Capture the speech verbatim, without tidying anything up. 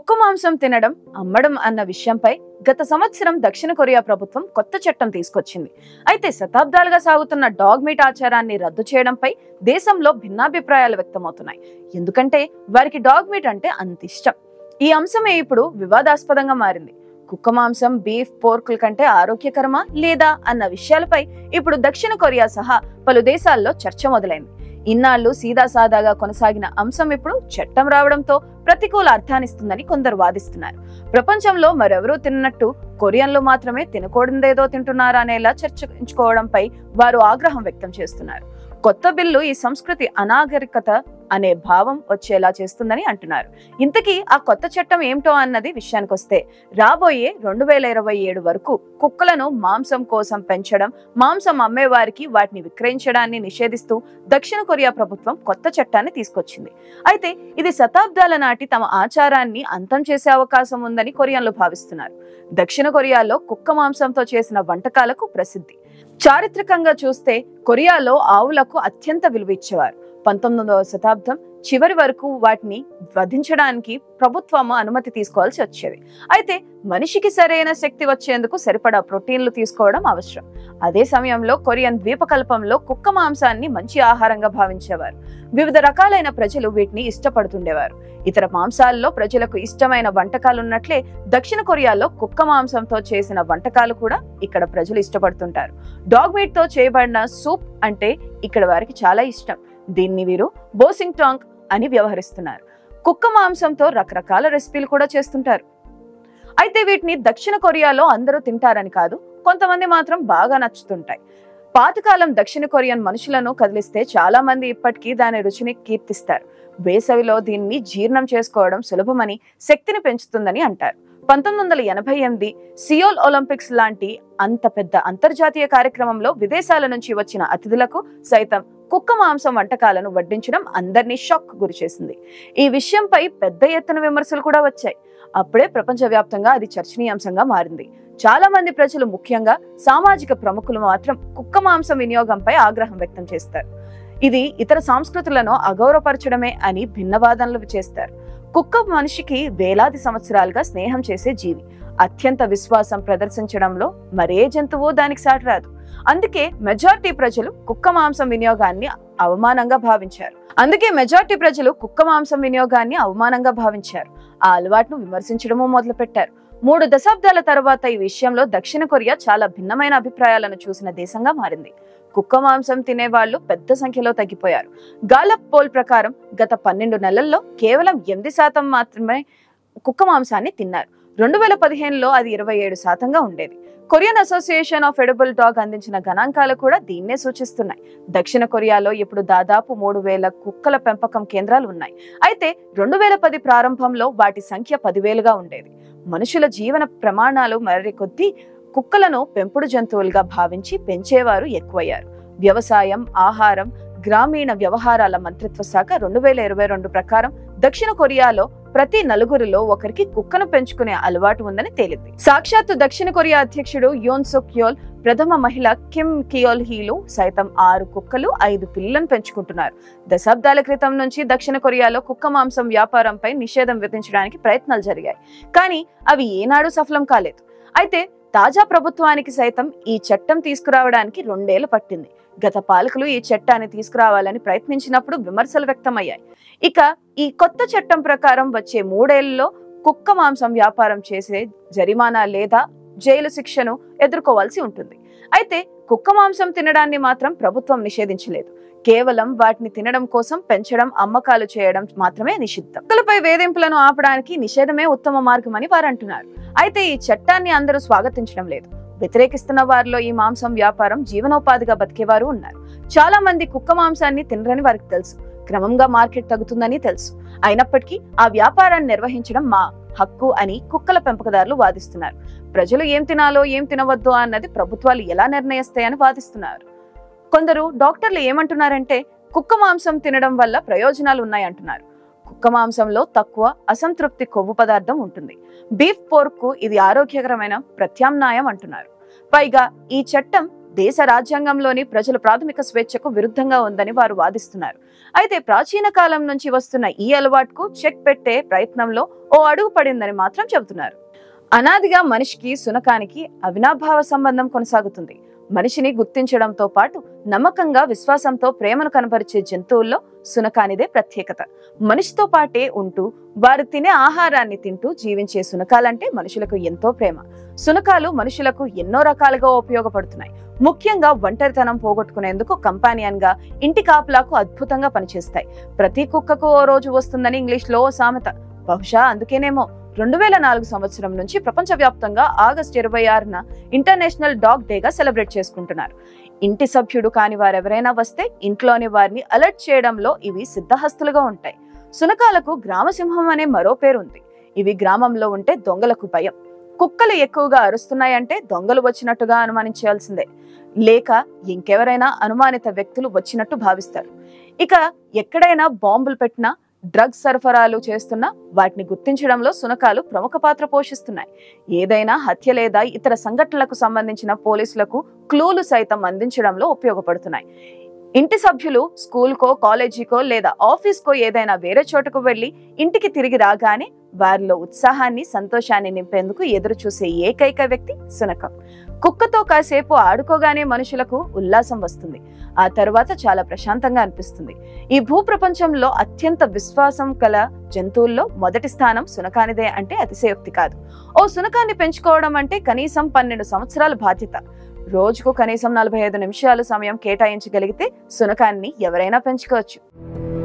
కుక్క మాంసం తినడం అమ్మడం అన్న విషయంపై గత సంవత్సరం దక్షిణ కొరియా ప్రభుత్వం కొత్త చట్టం తీసుకొచ్చింది. అయితే శతాబ్దాలుగా సాగుతున్న డాగ్ మీట్ ఆచారాన్ని రద్దు చేయడంపై దేశంలో భిన్నాభిప్రాయాలు వ్యక్తమవుతున్నాయి. ఎందుకంటే వారికి డాగ్ మీట్ అంటే అంత ఇష్టం. ఈ అంశమే ఇప్పుడు వివాదాస్పదంగా మారింది. కుక్క మాంసం బీఫ్ పోర్కుల కంటే ఆరోగ్యకరమా లేదా అన్న విషయాలపై ఇప్పుడు దక్షిణ కొరియా సహా పలు దేశాల్లో చర్చ మొదలైంది. ఇన్నాళ్లు సీదా సాదాగా కొనసాగిన అంశం ఇప్పుడు చట్టం రావడంతో ప్రతికూల అర్థాన్నిస్తుందని కొందరు వాదిస్తున్నారు. ప్రపంచంలో మరెవరూ తిన్నట్టు కొరియన్లు మాత్రమే తినకూడదేదో తింటున్నారా అనేలా చర్చించుకోవడంపై వారు ఆగ్రహం వ్యక్తం చేస్తున్నారు. కొత్త బిల్లు ఈ సంస్కృతి అనాగరికత అనే భావం వచ్చేలా చేస్తుందని అంటున్నారు. ఇంతకీ ఆ కొత్త చట్టం ఏమిటో అన్నది విషయానికి వస్తే, రాబోయే రెండు వేల ఇరవై ఏడు వరకు కుక్కలను మాంసం కోసం పెంచడం, మాంసం అమ్మే వారికి వాటిని విక్రయించడాన్ని నిషేధిస్తూ దక్షిణ కొరియా ప్రభుత్వం కొత్త చట్టాన్ని తీసుకొచ్చింది. అయితే ఇది శతాబ్దాల నాటి తమ ఆచారాన్ని అంతం చేసే అవకాశం ఉందని కొరియన్లు భావిస్తున్నారు. దక్షిణ కొరియాలో కుక్క మాంసంతో చేసిన వంటకాలకు ప్రసిద్ధి. చారిత్రకంగా చూస్తే కొరియాలో ఆవులకు అత్యంత విలువ ఇచ్చేవారు. పంతొమ్మిదవ శతాబ్దం చివరి వరకు వాటిని వధించడానికి ప్రభుత్వం అనుమతి తీసుకోవాల్సి వచ్చేది. అయితే మనిషికి సరైన శక్తి వచ్చేందుకు సరిపడా ప్రోటీన్లు తీసుకోవడం అవసరం. అదే సమయంలో కొరియన్ ద్వీపకల్పంలో కుక్క మాంసాన్ని మంచి ఆహారంగా భావించేవారు. వివిధ రకాలైన ప్రజలు వీటిని ఇష్టపడుతుండేవారు. ఇతర మాంసాల్లో ప్రజలకు ఇష్టమైన వంటకాలు ఉన్నట్లే దక్షిణ కొరియాలో కుక్క మాంసంతో చేసిన వంటకాలు కూడా ఇక్కడ ప్రజలు ఇష్టపడుతుంటారు. డాగ్ మీట్ తో చేయబడిన సూప్ అంటే ఇక్కడ వారికి చాలా ఇష్టం. దీన్ని వీరు బోసింగ్ టాంగ్ అని వ్యవహరిస్తున్నారు. కుక్క మాంసంతో రకరకాల రెసిపీలు కూడా చేస్తుంటారు. అయితే వీటిని దక్షిణ కొరియాలో అందరూ తింటారని కాదు, కొంతమంది మాత్రం బాగా నచ్చుతుంటాయి. పాతకాలం దక్షిణ కొరియన్ మనుషులను కదిలిస్తే చాలా మంది ఇప్పటికీ దాని రుచిని కీర్తిస్తారు. వేసవిలో దీన్ని జీర్ణం చేసుకోవడం సులభమని, శక్తిని పెంచుతుందని అంటారు. పంతొమ్మిది వందల ఎనభై ఎనిమిది సియోల్ ఒలింపిక్స్ లాంటి అంత పెద్ద అంతర్జాతీయ కార్యక్రమంలో విదేశాల నుంచి వచ్చిన అతిథులకు సైతం కుక్క మాంసం వంటకాలను వడ్డించడం అందరినీ షాక్ గురి చేసింది. ఈ విషయంపై పెద్ద ఎత్తున విమర్శలు కూడా వచ్చాయి. అప్పుడే ప్రపంచవ్యాప్తంగా అది చర్చనీయాంశంగా మారింది. చాలా మంది ప్రజలు, ముఖ్యంగా సామాజిక ప్రముఖులు మాత్రం కుక్క మాంసం వినియోగంపై ఆగ్రహం వ్యక్తం చేస్తారు. ఇది ఇతర సంస్కృతులను అగౌరవపరచడమే అని భిన్నవాదనలు చేస్తారు. కుక్క మనిషికి వేలాది సంవత్సరాలుగా స్నేహం చేసే జీవి. అత్యంత విశ్వాసం ప్రదర్శించడంలో మరే జంతువు దానికి సాటిరాదు. అందుకే మెజారిటీ ప్రజలు కుక్క మాంసం వినియోగాన్ని అవమానంగా భావించారు. అందుకే మెజారిటీ ప్రజలు కుక్క మాంసం వినియోగాన్ని అవమానంగా భావించారు. ఆ అలవాటును విమర్శించడము మొదలుపెట్టారు. మూడు దశాబ్దాల తర్వాత ఈ విషయంలో దక్షిణ కొరియా చాలా భిన్నమైన అభిప్రాయాలను చూసిన దేశంగా మారింది. కుక్క మాంసం తినే వాళ్ళు పెద్ద సంఖ్యలో తగ్గిపోయారు. గాలప్ పోల్ ప్రకారం గత పన్నెండు నెలల్లో కేవలం ఎనిమిది శాతం మాత్రమే కుక్క మాంసాన్ని తిన్నారు. రెండు వేల పదిహేనులో అది ఇరవై ఏడు శాతంగా ఉండేది. Korean Association of Edible Dog అందించిన గణాంకాలు కూడా దీన్నే సూచిస్తున్నాయి. దక్షిణ కొరియాలో ఇప్పుడు దాదాపు మూడు వేల కుక్కల పెంపకం కేంద్రాలు ఉన్నాయి. అయితే రెండు వేల పది ప్రారంభంలో వాటి సంఖ్య పదివేలుగా ఉండేది. మనుషుల జీవన ప్రమాణాలు మరి కొద్దీ కుక్కలను పెంపుడు జంతువులుగా భావించి పెంచేవారు ఎక్కువయ్యారు. వ్యవసాయం, ఆహారం, గ్రామీణ వ్యవహారాల మంత్రిత్వ శాఖ రెండు వేల ఇరవై రెండు ప్రకారం దక్షిణ కొరియాలో ప్రతి నలుగురిలో ఒకరికి కుక్కను పెంచుకునే అలవాటు ఉందని తేలింది. సాక్షాత్తు దక్షిణ కొరియా అధ్యక్షుడు యోన్ సుక్ యోల్, ప్రథమ మహిళ కిమ్ కియోల్ హీలు సైతం ఆరు కుక్కలు, ఐదు పిల్లలను పెంచుకుంటున్నారు. దశాబ్దాల క్రితం నుంచి దక్షిణ కొరియాలో కుక్క మాంసం వ్యాపారంపై నిషేధం విధించడానికి ప్రయత్నాలు జరిగాయి. కానీ అవి ఏనాడు సఫలం కాలేదు. అయితే తాజా ప్రభుత్వానికి సైతం ఈ చట్టం తీసుకురావడానికి రెండేళ్లు పట్టింది. గత పాలకులు ఈ చట్టాన్ని తీసుకురావాలని ప్రయత్నించినప్పుడు విమర్శలు వ్యక్తమయ్యాయి. ఇక ఈ కొత్త చట్టం ప్రకారం వచ్చే మూడేళ్లలో కుక్క మాంసం వ్యాపారం చేసే జరిమానా లేదా జైలు శిక్షను ఎదుర్కోవాల్సి ఉంటుంది. అయితే కుక్క మాంసం తినడాన్ని మాత్రం ప్రభుత్వం నిషేధించలేదు. కేవలం వాటిని తినడం కోసం పెంచడం, అమ్మకాలు చేయడం మాత్రమే నిషిద్ధం. కుక్కలపై వేధింపులను ఆపడానికి నిషేధమే ఉత్తమ మార్గమని వారు అంటున్నారు. అయితే ఈ చట్టాన్ని అందరూ స్వాగతించడం లేదు. వ్యతిరేకిస్తున్న వారిలో ఈ మాంసం వ్యాపారం జీవనోపాధిగా బతికేవారు ఉన్నారు. చాలా మంది కుక్క మాంసాన్ని తినరని వారికి తెలుసు. క్రమంగా మార్కెట్ తగ్గుతుందని తెలుసు. అయినప్పటికీ ఆ వ్యాపారాన్ని నిర్వహించడం మా హక్కు అని కుక్కల పెంపకదారులు వాదిస్తున్నారు. ప్రజలు ఏం తినాలో ఏం తినవద్దో అన్నది ప్రభుత్వాలు ఎలా నిర్ణయిస్తాయని వాదిస్తున్నారు. కొందరు డాక్టర్లు ఏమంటున్నారంటే కుక్క మాంసం తినడం వల్ల ప్రయోజనాలు ఉన్నాయంటున్నారు. కుక్క మాంసంలో తక్కువ అసంతృప్తి కొవ్వు పదార్థం ఉంటుంది. బీఫ్ పోర్క్ కు ఇది ఆరోగ్యకరమైన ప్రత్యామ్నాయం అంటున్నారు. పైగా ఈ చట్టం దేశ రాజ్యాంగంలోని ప్రజల ప్రాథమిక స్వేచ్ఛకు విరుద్ధంగా ఉందని వారు వాదిస్తున్నారు. అయితే ప్రాచీన కాలం నుంచి వస్తున్న ఈ అలవాటుకు చెక్ పెట్టే ప్రయత్నంలో ఓ అడుగు పడిందని మాత్రం చెబుతున్నారు. అనాదిగా మనిషికి శునకానికి అవినాభావ సంబంధం కొనసాగుతుంది. మనిషిని గుర్తించడంతో పాటు నమ్మకంగా విశ్వాసంతో ప్రేమను కనపరిచే జంతువుల్లో శునకానిదే ప్రత్యేకత. మనిషితో పాటే ఉంటూ వారు తినే ఆహారాన్ని తింటూ జీవించే శునకాలంటే మనుషులకు ఎంతో ప్రేమ. శునకాలు మనుషులకు ఎన్నో రకాలుగా ఉపయోగపడుతున్నాయి. ముఖ్యంగా ఒంటరితనం పోగొట్టుకునేందుకు కంపానియన్ గా, ఇంటి కాపులకు అద్భుతంగా పనిచేస్తాయి. ప్రతి కుక్కకు ఓ రోజు వస్తుందని ఇంగ్లీష్ లో ఓ సామెత. బహుశా అందుకేనేమో రెండు వేల నాలుగు సంవత్సరం నుంచి ప్రపంచ వ్యాప్తంగా ఆగస్టు ఇరవై ఆరున ఇంటర్నేషనల్ డాగ్ డేగా సెలబ్రేట్ చేసుకుంటున్నారు. ఇంటి సభ్యుడు కాని వారెవరైనా వస్తే ఇంట్లోని వారిని అలర్ట్ చేయడంలో ఇవి సిద్ధహస్తులుగా ఉంటాయి. శునకాలకు గ్రామసింహం అనే మరో పేరు ఉంది. ఇవి గ్రామంలో ఉంటే దొంగలకు భయం. కుక్కలు ఎక్కువగా అరుస్తున్నాయంటే దొంగలు వచ్చినట్టుగా అనుమానించాల్సిందే, లేక ఇంకెవరైనా అనుమానిత వ్యక్తులు వచ్చినట్టు భావిస్తారు. ఇక ఎక్కడైనా బాంబులు పెట్టినా, డ్రగ్స్ సరఫరాలు చేస్తున్నా వాటిని గుర్తించడంలో శునకాలు ప్రముఖ పాత్ర పోషిస్తున్నాయి. ఏదైనా హత్య లేదా ఇతర సంఘటనలకు సంబంధించిన పోలీసులకు క్లూలు సైతం అందించడంలో ఉపయోగపడుతున్నాయి. ఇంటి సభ్యులు స్కూల్కో, కాలేజీకో లేదా ఆఫీస్కో ఏదైనా వేరే చోటుకు వెళ్లి ఇంటికి తిరిగి రాగానే వారిలో ఉత్సాహాన్ని, సంతోషాన్ని నింపేందుకు ఎదురు చూసే ఏకైక వ్యక్తి శునకం. కుక్కతో కాసేపు ఆడుకోగానే మనుషులకు ఉల్లాసం వస్తుంది. ఆ తర్వాత చాలా ప్రశాంతంగా అనిపిస్తుంది. ఈ భూప్రపంచంలో అత్యంత విశ్వాసం గల జంతువుల్లో మొదటి స్థానం శునకానిదే అంటే అతిశయోక్తి కాదు. ఓ శునకాన్ని పెంచుకోవడం అంటే కనీసం పన్నెండు సంవత్సరాల బాధ్యత. రోజుకు కనీసం నలభై ఐదు నిమిషాలు సమయం కేటాయించగలిగితే శునకాన్ని ఎవరైనా పెంచుకోవచ్చు.